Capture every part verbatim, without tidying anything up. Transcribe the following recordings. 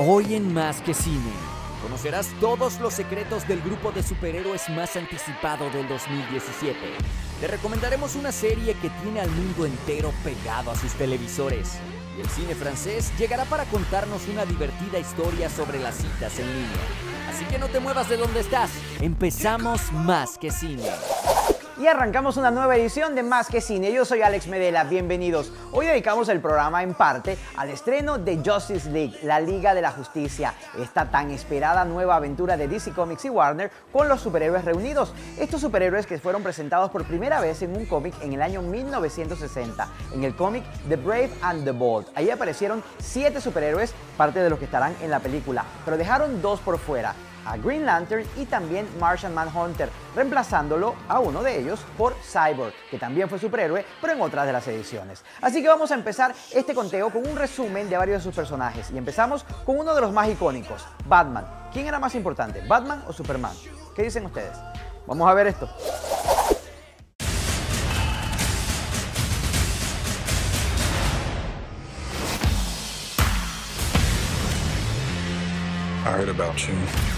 Hoy en Más que Cine, conocerás todos los secretos del grupo de superhéroes más anticipado del dos mil diecisiete. Te recomendaremos una serie que tiene al mundo entero pegado a sus televisores. Y el cine francés llegará para contarnos una divertida historia sobre las citas en línea. Así que no te muevas de donde estás. Empezamos Más que Cine. Y arrancamos una nueva edición de Más que Cine. Yo soy Alex Medela, bienvenidos. Hoy dedicamos el programa en parte al estreno de Justice League, la Liga de la Justicia, esta tan esperada nueva aventura de D C Comics y Warner con los superhéroes reunidos. Estos superhéroes que fueron presentados por primera vez en un cómic en el año mil novecientos sesenta, en el cómic The Brave and the Bold. Ahí aparecieron siete superhéroes, parte de los que estarán en la película, pero dejaron dos por fuera: a Green Lantern y también Martian Manhunter, reemplazándolo a uno de ellos por Cyborg, que también fue superhéroe, pero en otras de las ediciones. Así que vamos a empezar este conteo con un resumen de varios de sus personajes. Y empezamos con uno de los más icónicos, Batman. ¿Quién era más importante, Batman o Superman? ¿Qué dicen ustedes? Vamos a ver esto. I heard about you.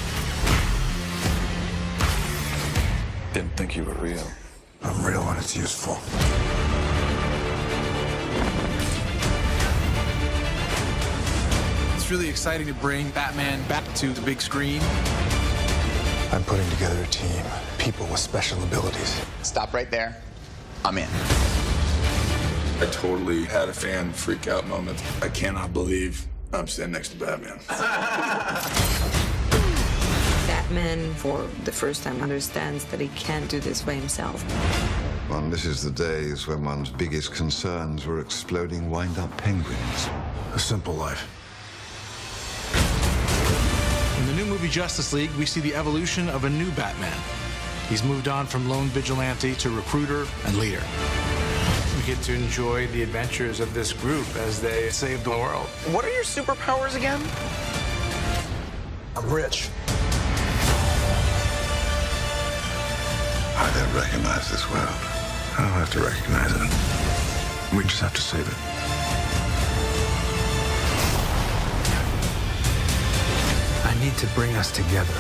Didn't think you were real. I'm real when it's useful. It's really exciting to bring Batman back to the big screen. I'm putting together a team, people with special abilities. Stop right there. I'm in. I totally had a fan freak out moment. I cannot believe I'm standing next to Batman. Batman, for the first time, understands that he can't do this by himself. Well, this is the days when one's biggest concerns were exploding wind-up penguins. A simple life. In the new movie Justice League, we see the evolution of a new Batman. He's moved on from lone vigilante to recruiter and leader. We get to enjoy the adventures of this group as they save the world. What are your superpowers again? I'm rich. I don't recognize this world. I don't have to recognize it. We just have to save it. I need to bring us together.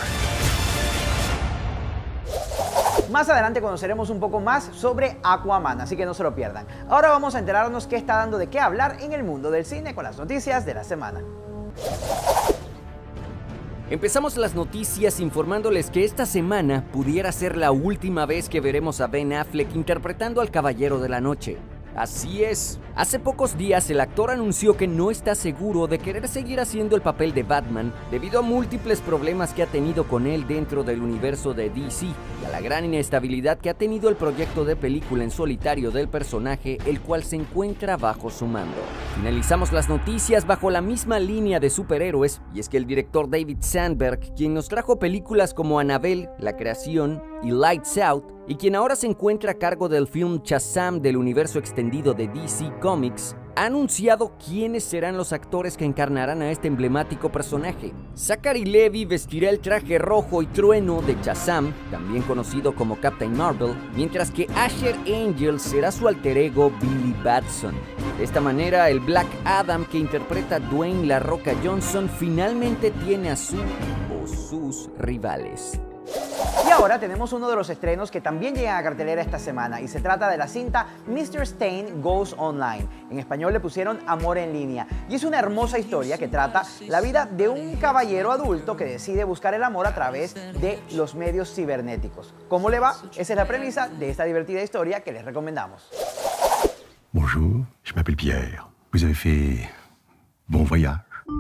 Más adelante conoceremos un poco más sobre Aquaman, así que no se lo pierdan. Ahora vamos a enterarnos qué está dando de qué hablar en el mundo del cine con las noticias de la semana. Empezamos las noticias informándoles que esta semana pudiera ser la última vez que veremos a Ben Affleck interpretando al Caballero de la Noche. Así es. Hace pocos días el actor anunció que no está seguro de querer seguir haciendo el papel de Batman debido a múltiples problemas que ha tenido con él dentro del universo de D C y a la gran inestabilidad que ha tenido el proyecto de película en solitario del personaje, el cual se encuentra bajo su mando. Finalizamos las noticias bajo la misma línea de superhéroes, y es que el director David Sandberg, quien nos trajo películas como Annabelle, La Creación y Lights Out, y quien ahora se encuentra a cargo del film Shazam del universo extendido de D C Comics, ha anunciado quiénes serán los actores que encarnarán a este emblemático personaje. Zachary Levi vestirá el traje rojo y trueno de Shazam, también conocido como Captain Marvel, mientras que Asher Angel será su alter ego Billy Batson. De esta manera, el Black Adam que interpreta Dwayne La Roca Johnson finalmente tiene a su o sus rivales. Y ahora tenemos uno de los estrenos que también llegan a cartelera esta semana, y se trata de la cinta mister Stain Goes Online. En español le pusieron Amor en Línea, y es una hermosa historia que trata la vida de un caballero adulto que decide buscar el amor a través de los medios cibernéticos. ¿Cómo le va? Esa es la premisa de esta divertida historia que les recomendamos. Bonjour, je m'appelle Pierre. Vous avez fait bon voyage.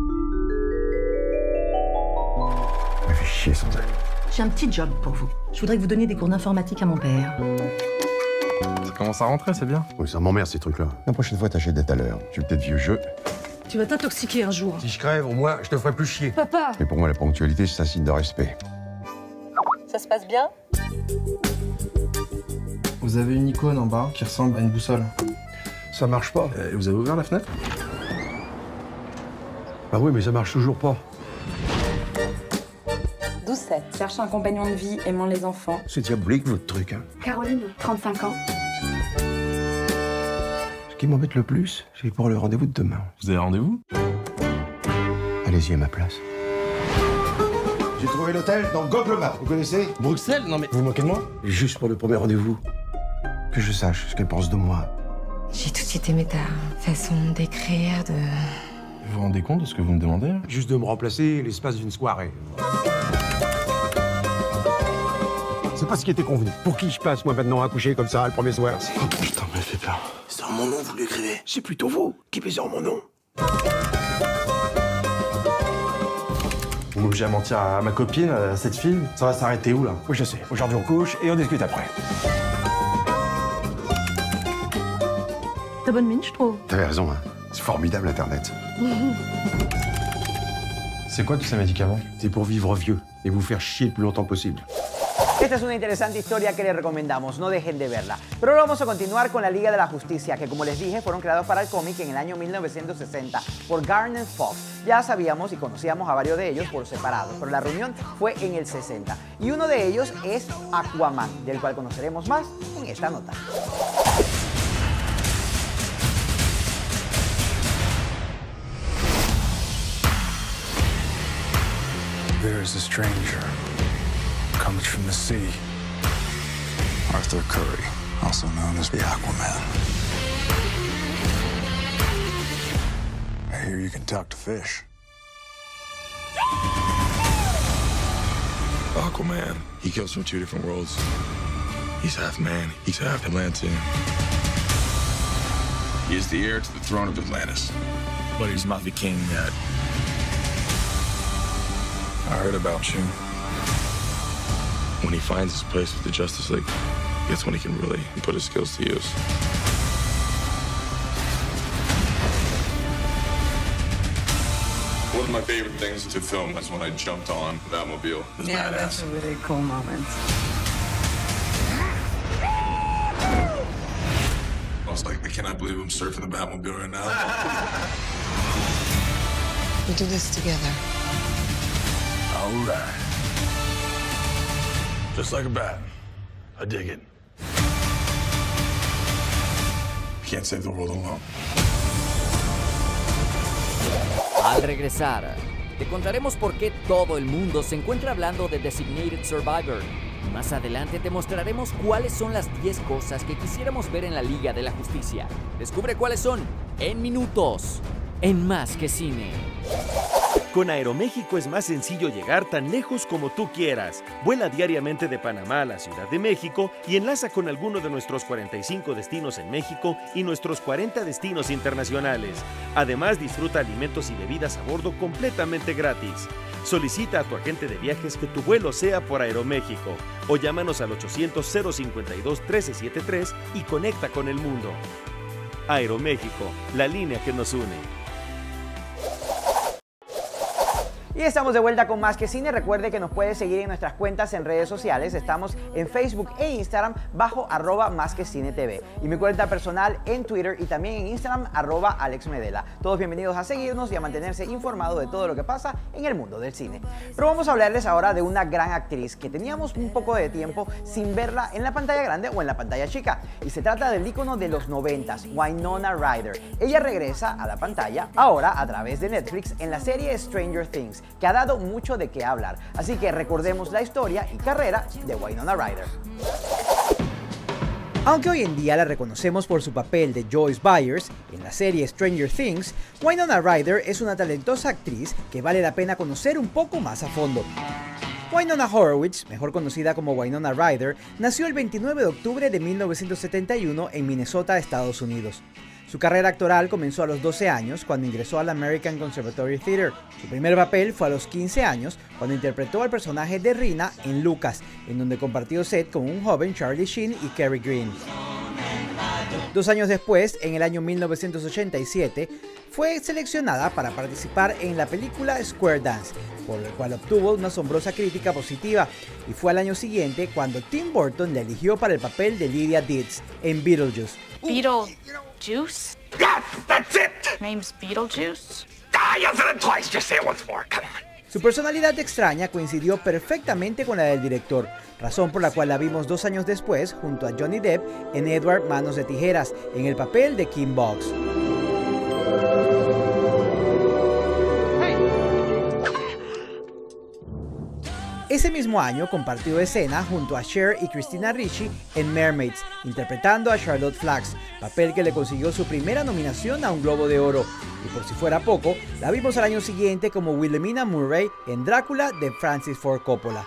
Me fait chier sans elle. J'ai un petit job pour vous. Je voudrais que vous donniez des cours d'informatique à mon père. Ça commence à rentrer, c'est bien. Oui, ça m'emmerde ces trucs-là. La prochaine fois, tâchez d'être à l'heure. Tu veux peut-être vieux jeu. Tu vas t'intoxiquer un jour. Si je crève, au moins, je te ferai plus chier. Papa! Mais pour moi, la ponctualité, c'est un signe de respect. Ça se passe bien? Vous avez une icône en bas qui ressemble à une boussole. Ça marche pas. Euh, vous avez ouvert la fenêtre? Bah oui, mais ça marche toujours pas. douze sept. Cherche un compagnon de vie, aimant les enfants. C'est diabolique, votre truc, hein. Caroline, trente-cinq ans. Ce qui m'embête le plus, c'est pour le rendez-vous de demain. Vous avez rendez-vous? À Allez-y à ma place. J'ai trouvé l'hôtel dans Google Maps. Vous connaissez? Bruxelles? Non mais... Vous vous moquez de moi? Juste pour le premier rendez-vous. Que je sache ce qu'elle pense de moi. J'ai tout de suite aimé ta façon d'écrire, de... Vous vous rendez compte de ce que vous me demandez? Juste de me remplacer l'espace d'une soirée. C'est pas ce qui était convenu. Pour qui je passe, moi, maintenant, à coucher comme ça, le premier soir? Oh putain, mais fait peur. C'est en mon nom, vous l'écrivez. C'est plutôt vous qui baisez en mon nom. Vous m'obligez à mentir à ma copine, à cette fille? Ça va s'arrêter où, là? Oui, je sais. Aujourd'hui, on couche et on discute après. T'as bonne mine, je trouve. T'avais raison, hein. C'est formidable, Internet. C'est quoi tous ces médicaments? C'est pour vivre vieux et vous faire chier le plus longtemps possible. Esta es una interesante historia que les recomendamos, no dejen de verla. Pero ahora vamos a continuar con la Liga de la Justicia, que como les dije, fueron creados para el cómic en el año mil novecientos sesenta por Garner Fox. Ya sabíamos y conocíamos a varios de ellos por separado, pero la reunión fue en el sesenta. Y uno de ellos es Aquaman, del cual conoceremos más en esta nota. There is a stranger. Comes from the sea. Arthur Curry, also known as the Aquaman. I hear you can talk to fish. Aquaman, he comes from two different worlds. He's half man, he's half Atlantean. He is the heir to the throne of Atlantis, but he's not the king yet. I heard about you. When he finds his place with the Justice League, that's when he can really put his skills to use. One of my favorite things to film is when I jumped on the Batmobile. It was Yeah, badass. that's a really cool moment. I was like, I cannot believe I'm surfing the Batmobile right now. We do this together. All right. Just like a bat. I dig it. You can't save the world alone. Al regresar, te contaremos por qué todo el mundo se encuentra hablando de Designated Survivor. Y más adelante te mostraremos cuáles son las diez cosas que quisiéramos ver en la Liga de la Justicia. Descubre cuáles son en minutos, en Más que Cine. Con Aeroméxico es más sencillo llegar tan lejos como tú quieras. Vuela diariamente de Panamá a la Ciudad de México y enlaza con alguno de nuestros cuarenta y cinco destinos en México y nuestros cuarenta destinos internacionales. Además, disfruta alimentos y bebidas a bordo completamente gratis. Solicita a tu agente de viajes que tu vuelo sea por Aeroméxico o llámanos al ochocientos, cero cincuenta y dos, trece setenta y tres y conecta con el mundo. Aeroméxico, la línea que nos une. Y estamos de vuelta con Más que Cine. Recuerde que nos puede seguir en nuestras cuentas en redes sociales. Estamos en Facebook e Instagram bajo arroba Más que Cine T V. Y mi cuenta personal en Twitter y también en Instagram arroba Alex Medela. Todos bienvenidos a seguirnos y a mantenerse informados de todo lo que pasa en el mundo del cine. Pero vamos a hablarles ahora de una gran actriz que teníamos un poco de tiempo sin verla en la pantalla grande o en la pantalla chica. Y se trata del ícono de los noventas, Winona Ryder. Ella regresa a la pantalla ahora a través de Netflix en la serie Stranger Things, que ha dado mucho de qué hablar. Así que recordemos la historia y carrera de Winona Ryder. Aunque hoy en día la reconocemos por su papel de Joyce Byers en la serie Stranger Things, Winona Ryder es una talentosa actriz que vale la pena conocer un poco más a fondo. Winona Horowitz, mejor conocida como Winona Ryder, nació el veintinueve de octubre de mil novecientos setenta y uno en Minnesota, Estados Unidos. Su carrera actoral comenzó a los doce años cuando ingresó al American Conservatory Theater. Su primer papel fue a los quince años cuando interpretó al personaje de Rina en Lucas, en donde compartió set con un joven Charlie Sheen y Kerry Green. Dos años después, en el año mil novecientos ochenta y siete, fue seleccionada para participar en la película Square Dance, por el cual obtuvo una asombrosa crítica positiva, y fue al año siguiente cuando Tim Burton la eligió para el papel de Lydia Deetz en Beetlejuice. Beetlejuice? Yeah, that's it! Name's Beetlejuice? Ah, you said it twice, just say it once more, come on. Su personalidad extraña coincidió perfectamente con la del director, razón por la cual la vimos dos años después junto a Johnny Depp en Edward Manos de Tijeras, en el papel de Kim Box. Hey, Ese mismo año compartió escena junto a Cher y Christina Ricci en Mermaids, interpretando a Charlotte Flax, papel que le consiguió su primera nominación a un Globo de Oro. Y por si fuera poco, la vimos al año siguiente como Wilhelmina Murray en Drácula de Francis Ford Coppola.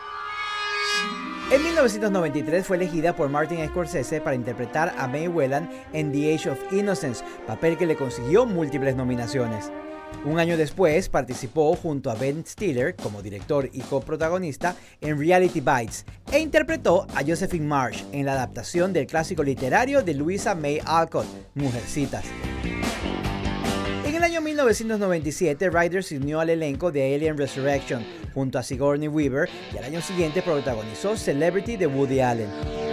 En mil novecientos noventa y tres fue elegida por Martin Scorsese para interpretar a May Whelan en The Age of Innocence, papel que le consiguió múltiples nominaciones. Un año después participó junto a Ben Stiller como director y coprotagonista en Reality Bites e interpretó a Josephine Marsh en la adaptación del clásico literario de Louisa May Alcott, Mujercitas. En el año mil novecientos noventa y siete, Ryder se unió al elenco de Alien Resurrection junto a Sigourney Weaver y al año siguiente protagonizó Celebrity de Woody Allen.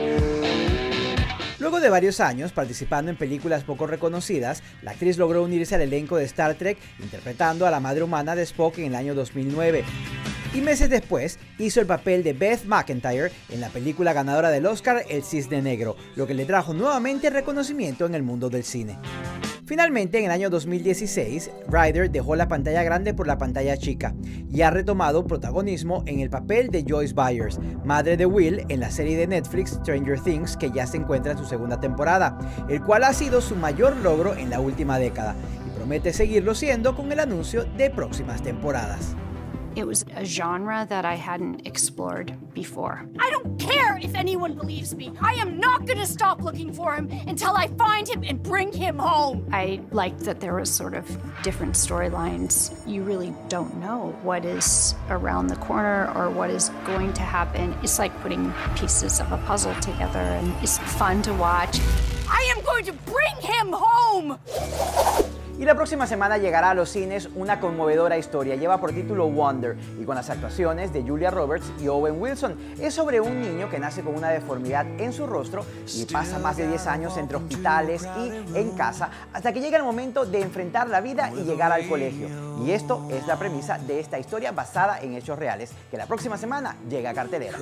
Luego de varios años participando en películas poco reconocidas, la actriz logró unirse al elenco de Star Trek interpretando a la madre humana de Spock en el año dos mil nueve. Y meses después hizo el papel de Beth McIntyre en la película ganadora del Oscar El Cisne Negro, lo que le trajo nuevamente reconocimiento en el mundo del cine. Finalmente, en el año dos mil dieciséis, Ryder dejó la pantalla grande por la pantalla chica y ha retomado protagonismo en el papel de Joyce Byers, madre de Will en la serie de Netflix Stranger Things, que ya se encuentra en su segunda temporada, el cual ha sido su mayor logro en la última década y promete seguirlo siendo con el anuncio de próximas temporadas. It was a genre that I hadn't explored before. I don't care if anyone believes me. I am not going to stop looking for him until I find him and bring him home. I liked that there was sort of different storylines. You really don't know what is around the corner or what is going to happen. It's like putting pieces of a puzzle together, and it's fun to watch. I am going to bring him home. Y la próxima semana llegará a los cines una conmovedora historia. Lleva por título Wonder y con las actuaciones de Julia Roberts y Owen Wilson. Es sobre un niño que nace con una deformidad en su rostro y pasa más de diez años entre hospitales y en casa hasta que llega el momento de enfrentar la vida y llegar al colegio. Y esto es la premisa de esta historia basada en hechos reales que la próxima semana llega a cartelera.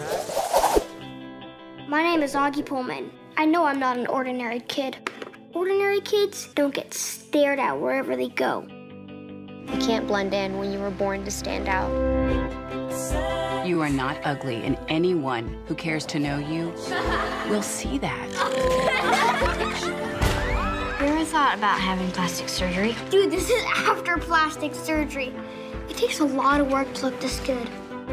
My name is Augie Pullman. I know I'm not an ordinary kid. Ordinary kids don't get stared at wherever they go. You can't blend in when you were born to stand out. You are not ugly, and anyone who cares to know you will see that. You ever thought about having plastic surgery? Dude, this is after plastic surgery. It takes a lot of work to look this good.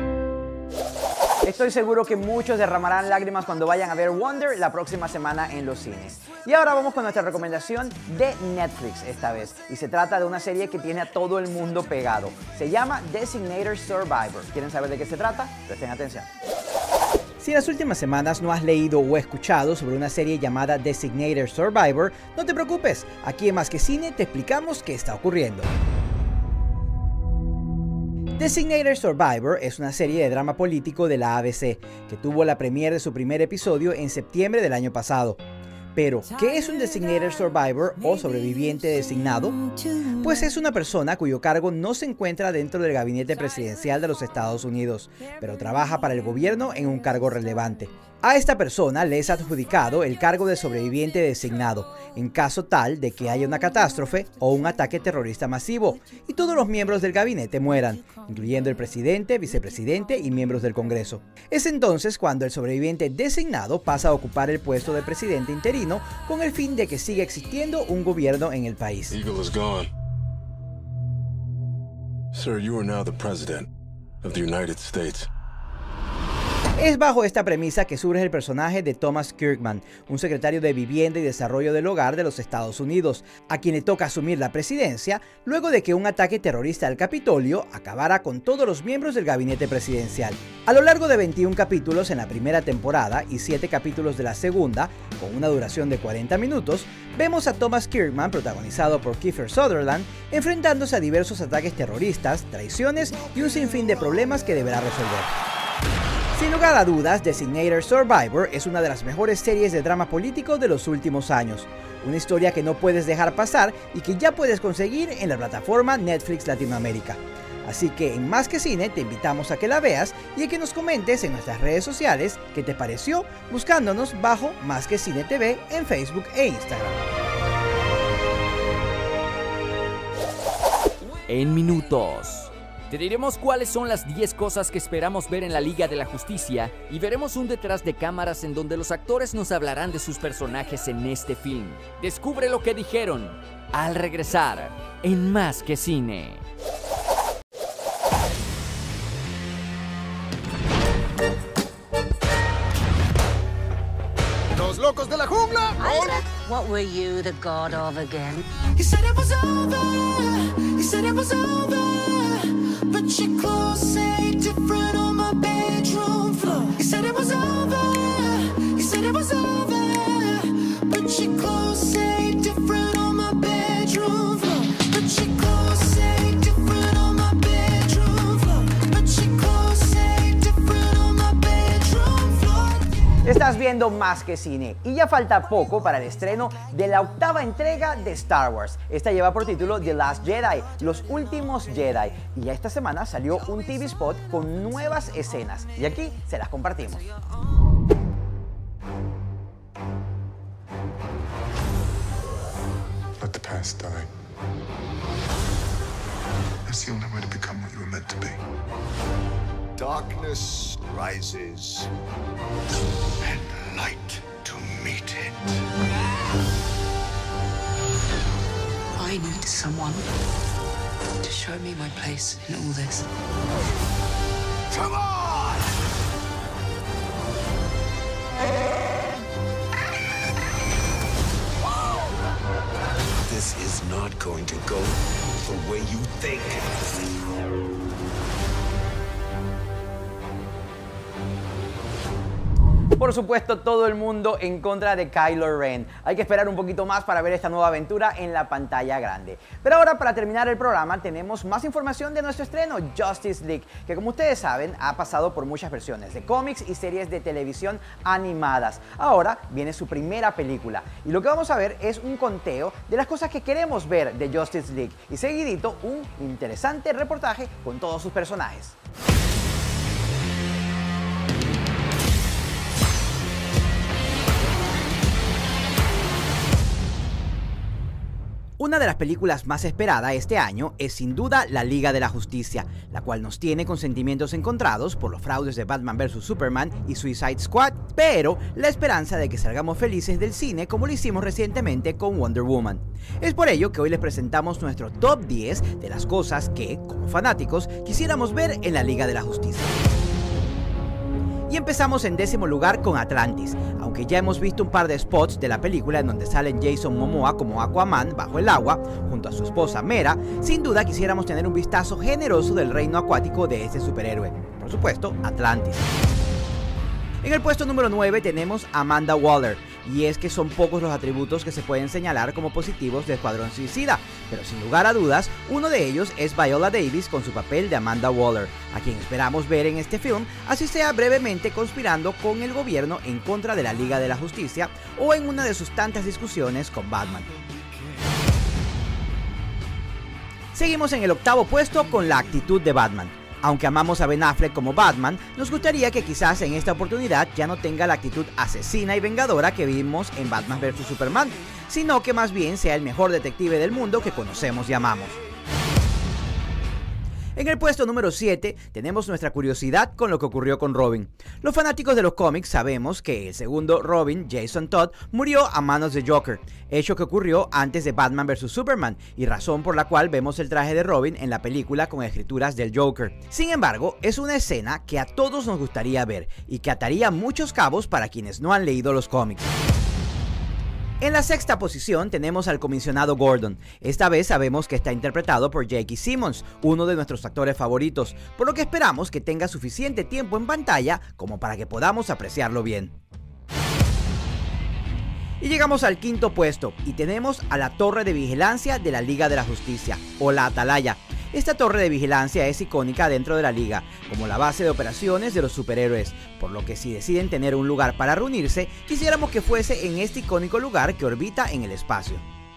Estoy seguro que muchos derramarán lágrimas cuando vayan a ver Wonder la próxima semana en los cines. Y ahora vamos con nuestra recomendación de Netflix esta vez. Y se trata de una serie que tiene a todo el mundo pegado. Se llama Designated Survivor. ¿Quieren saber de qué se trata? Presten atención. Si en las últimas semanas no has leído o escuchado sobre una serie llamada Designated Survivor, no te preocupes. Aquí en Más que Cine te explicamos qué está ocurriendo. Designated Survivor es una serie de drama político de la A B C, que tuvo la premiere de su primer episodio en septiembre del año pasado. Pero, ¿qué es un Designated Survivor o sobreviviente designado? Pues es una persona cuyo cargo no se encuentra dentro del gabinete presidencial de los Estados Unidos, pero trabaja para el gobierno en un cargo relevante. A esta persona le es adjudicado el cargo de sobreviviente designado, en caso tal de que haya una catástrofe o un ataque terrorista masivo, y todos los miembros del gabinete mueran, incluyendo el presidente, vicepresidente y miembros del Congreso. Es entonces cuando el sobreviviente designado pasa a ocupar el puesto de presidente interino con el fin de que siga existiendo un gobierno en el país. Eagle is gone. Sir, you are now the president of the United States. Es bajo esta premisa que surge el personaje de Thomas Kirkman, un secretario de Vivienda y Desarrollo del Hogar de los Estados Unidos, a quien le toca asumir la presidencia luego de que un ataque terrorista al Capitolio acabara con todos los miembros del gabinete presidencial. A lo largo de veintiún capítulos en la primera temporada y siete capítulos de la segunda, con una duración de cuarenta minutos, vemos a Thomas Kirkman, protagonizado por Kiefer Sutherland, enfrentándose a diversos ataques terroristas, traiciones y un sinfín de problemas que deberá resolver. Sin lugar a dudas, Designated Survivor es una de las mejores series de drama político de los últimos años. Una historia que no puedes dejar pasar y que ya puedes conseguir en la plataforma Netflix Latinoamérica. Así que en Más que Cine te invitamos a que la veas y a que nos comentes en nuestras redes sociales qué te pareció, buscándonos bajo Más que Cine T V en Facebook e Instagram. En minutos. Te diremos cuáles son las diez cosas que esperamos ver en la Liga de la Justicia y veremos un detrás de cámaras en donde los actores nos hablarán de sus personajes en este film. Descubre lo que dijeron al regresar en Más que Cine. ¡Los locos de la jungla! What were you the god of again? You said it was over, you said it was over, but your clothes say different on my bedroom floor. You said it was over, you said it was over, but your clothes say different on my bedroom floor. But your clothes say different on my bedroom floor. But your clothes say different on my bedroom floor. Estás viendo Más que Cine y ya falta poco para el estreno de la octava entrega de Star Wars. Esta lleva por título The Last Jedi, Los Últimos Jedi. Y ya esta semana salió un T V spot con nuevas escenas y aquí se las compartimos. Let the past die. That's the only way to become what you were meant to be. Darkness rises, and light to meet it. I need someone to show me my place in all this. Come on! This is not going to go the way you think. Por supuesto, todo el mundo en contra de Kylo Ren. Hay que esperar un poquito más para ver esta nueva aventura en la pantalla grande. Pero ahora, para terminar el programa, tenemos más información de nuestro estreno, Justice League, que como ustedes saben, ha pasado por muchas versiones de cómics y series de televisión animadas. Ahora viene su primera película. Y lo que vamos a ver es un conteo de las cosas que queremos ver de Justice League. Y seguidito, un interesante reportaje con todos sus personajes. Una de las películas más esperadas este año es sin duda La Liga de la Justicia, la cual nos tiene con sentimientos encontrados por los fraudes de Batman versus Superman y Suicide Squad, pero la esperanza de que salgamos felices del cine como lo hicimos recientemente con Wonder Woman. Es por ello que hoy les presentamos nuestro top diez de las cosas que, como fanáticos, quisiéramos ver en La Liga de la Justicia. Y empezamos en décimo lugar con Atlantis. Aunque ya hemos visto un par de spots de la película en donde salen Jason Momoa como Aquaman bajo el agua, junto a su esposa Mera, sin duda quisiéramos tener un vistazo generoso del reino acuático de este superhéroe. Por supuesto, Atlantis. En el puesto número nueve tenemos a Amanda Waller, y es que son pocos los atributos que se pueden señalar como positivos de Escuadrón Suicida, pero sin lugar a dudas, uno de ellos es Viola Davis con su papel de Amanda Waller, a quien esperamos ver en este film, así sea brevemente conspirando con el gobierno en contra de la Liga de la Justicia o en una de sus tantas discusiones con Batman. Seguimos en el octavo puesto con la actitud de Batman. Aunque amamos a Ben Affleck como Batman, nos gustaría que quizás en esta oportunidad ya no tenga la actitud asesina y vengadora que vimos en Batman versus Superman, sino que más bien sea el mejor detective del mundo que conocemos y amamos. En el puesto número siete tenemos nuestra curiosidad con lo que ocurrió con Robin. Los fanáticos de los cómics sabemos que el segundo Robin, Jason Todd, murió a manos de Joker, hecho que ocurrió antes de Batman versus Superman y razón por la cual vemos el traje de Robin en la película con escrituras del Joker. Sin embargo, es una escena que a todos nos gustaría ver y que ataría muchos cabos para quienes no han leído los cómics. En la sexta posición tenemos al comisionado Gordon. Esta vez sabemos que está interpretado por J K Simmons, uno de nuestros actores favoritos, por lo que esperamos que tenga suficiente tiempo en pantalla como para que podamos apreciarlo bien. Y llegamos al quinto puesto y tenemos a la Torre de Vigilancia de la Liga de la Justicia, o la Atalaya. Esta torre de vigilancia es icónica dentro de la liga, como la base de operaciones de los superhéroes, por lo que si deciden tener un lugar para reunirse, quisiéramos que fuese en este icónico lugar que orbita en el espacio.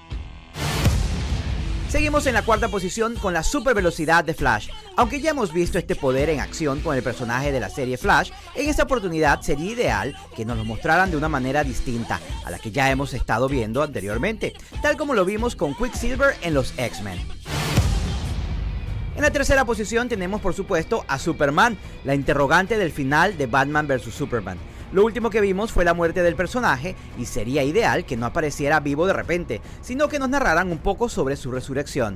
Seguimos en la cuarta posición con la super velocidad de Flash. Aunque ya hemos visto este poder en acción con el personaje de la serie Flash, en esta oportunidad sería ideal que nos lo mostraran de una manera distinta a la que ya hemos estado viendo anteriormente, tal como lo vimos con Quicksilver en los X-Men. En la tercera posición tenemos por supuesto a Superman, la interrogante del final de Batman versus Superman. Lo último que vimos fue la muerte del personaje y sería ideal que no apareciera vivo de repente, sino que nos narraran un poco sobre su resurrección.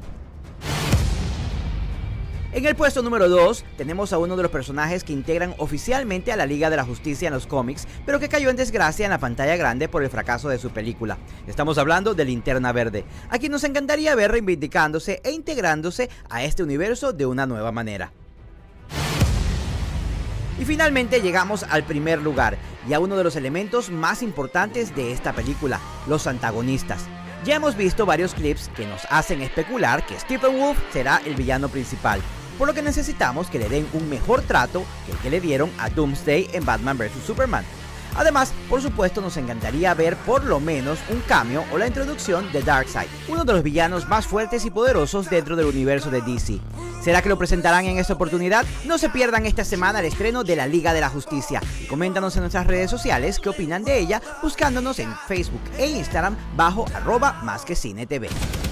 En el puesto número dos tenemos a uno de los personajes que integran oficialmente a la Liga de la Justicia en los cómics, pero que cayó en desgracia en la pantalla grande por el fracaso de su película. Estamos hablando de Linterna Verde, a quien nos encantaría ver reivindicándose e integrándose a este universo de una nueva manera. Y finalmente llegamos al primer lugar y a uno de los elementos más importantes de esta película, los antagonistas. Ya hemos visto varios clips que nos hacen especular que Steppenwolf será el villano principal, por lo que necesitamos que le den un mejor trato que el que le dieron a Doomsday en Batman versus Superman. Además, por supuesto, nos encantaría ver por lo menos un cameo o la introducción de Darkseid, uno de los villanos más fuertes y poderosos dentro del universo de D C. ¿Será que lo presentarán en esta oportunidad? No se pierdan esta semana el estreno de la Liga de la Justicia y coméntanos en nuestras redes sociales qué opinan de ella buscándonos en Facebook e Instagram bajo arroba más que cine T V.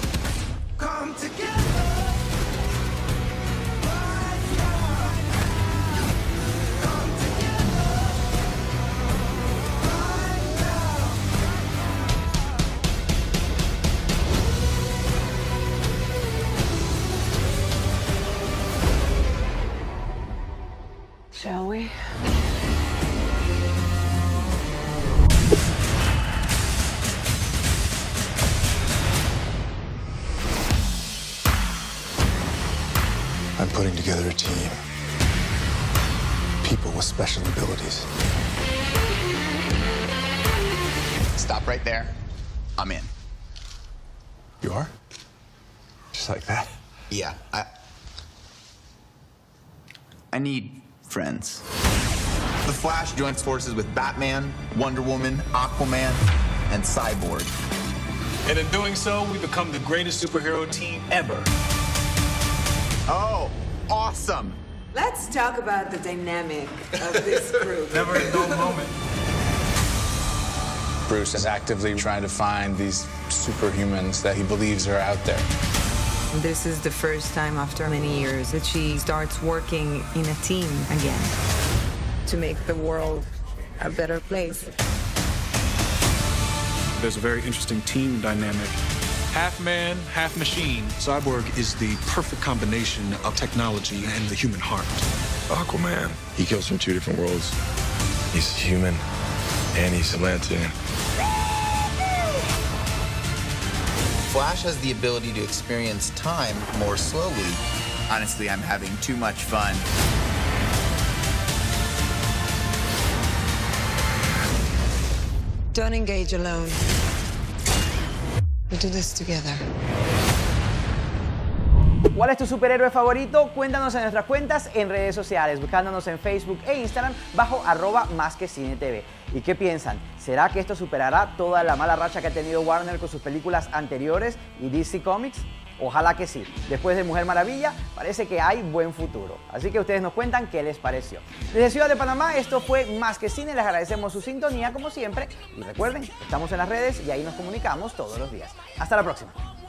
Shall we? I'm putting together a team. People with special abilities. Stop right there. I'm in. You are? Just like that? Yeah, I... I need friends. The Flash joins forces with Batman, Wonder Woman, Aquaman, and Cyborg. And in doing so, we become the greatest superhero team ever. Oh, awesome! Let's talk about the dynamic of this group. Never a dull moment. Bruce is actively trying to find these superhumans that he believes are out there. This is the first time after many years that she starts working in a team again to make the world a better place. There's a very interesting team dynamic. Half man, half machine. Cyborg is the perfect combination of technology and the human heart. Aquaman, he comes from two different worlds. He's human and he's Atlantean. Flash has the ability to experience time more slowly. Honestly, I'm having too much fun. Don't engage alone. We do this together. ¿Cuál es tu superhéroe favorito? Cuéntanos en nuestras cuentas en redes sociales, buscándonos en Facebook e Instagram bajo arroba más que cine T V. ¿Y qué piensan? ¿Será que esto superará toda la mala racha que ha tenido Warner con sus películas anteriores y D C Comics? Ojalá que sí. Después de Mujer Maravilla, parece que hay buen futuro. Así que ustedes nos cuentan qué les pareció. Desde Ciudad de Panamá, esto fue Más que Cine. Les agradecemos su sintonía como siempre. Y recuerden, estamos en las redes y ahí nos comunicamos todos los días. Hasta la próxima.